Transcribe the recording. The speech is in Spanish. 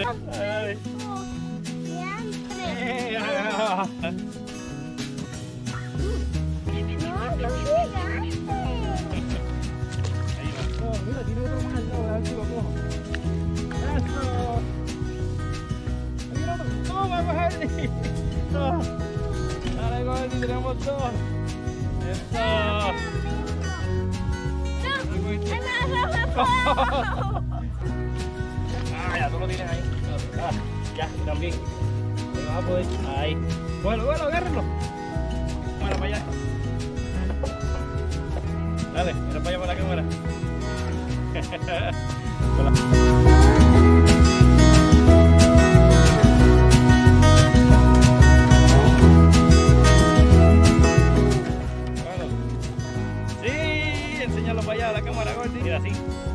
Dale. Siempre. No, tú llegaste. Ahí va. Oh, mira, tiene otro más. No, a ver si lo cojo. Eso. Ahí va otro. Toma, Gordy. No. Dale, Gordy, tenemos dos. Eso. Ah, ya tú lo tienes ahí. Ah, ya, también. Ahí va a poder. Ahí. Bueno, agárrenlo. Mira para allá. Dale, mira para allá para la cámara. Bueno. Sí, enséñalo para allá a la cámara, Gordy. Mira así.